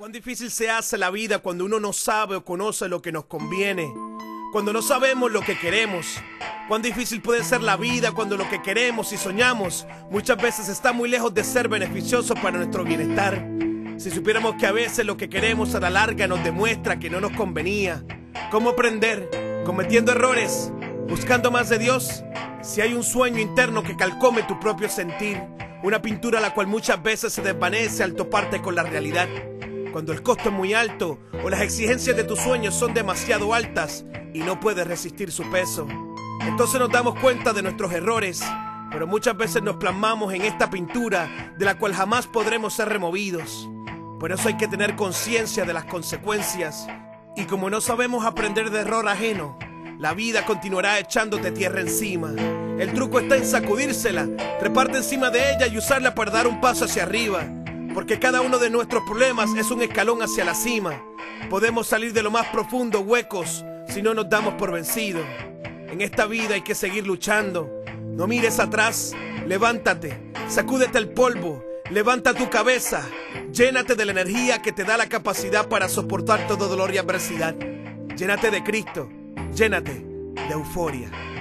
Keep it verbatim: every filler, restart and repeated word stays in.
Cuán difícil se hace la vida cuando uno no sabe o conoce lo que nos conviene, cuando no sabemos lo que queremos. Cuán difícil puede ser la vida cuando lo que queremos y soñamos muchas veces está muy lejos de ser beneficioso para nuestro bienestar. Si supiéramos que a veces lo que queremos a la larga nos demuestra que no nos convenía. ¿Cómo aprender? Cometiendo errores, buscando más de Dios. Si hay un sueño interno que calcome tu propio sentir, una pintura la cual muchas veces se desvanece al toparte con la realidad. Cuando el costo es muy alto o las exigencias de tus sueños son demasiado altas y no puedes resistir su peso, entonces nos damos cuenta de nuestros errores, pero muchas veces nos plasmamos en esta pintura de la cual jamás podremos ser removidos. Por eso hay que tener conciencia de las consecuencias, y como no sabemos aprender de error ajeno, la vida continuará echándote tierra encima. El truco está en sacudírsela, treparte encima de ella y usarla para dar un paso hacia arriba. Porque cada uno de nuestros problemas es un escalón hacia la cima. Podemos salir de lo más profundo huecos si no nos damos por vencidos. En esta vida hay que seguir luchando. No mires atrás, levántate, sacúdete el polvo, levanta tu cabeza, llénate de la energía que te da la capacidad para soportar todo dolor y adversidad. Llénate de Cristo, llénate de euforia.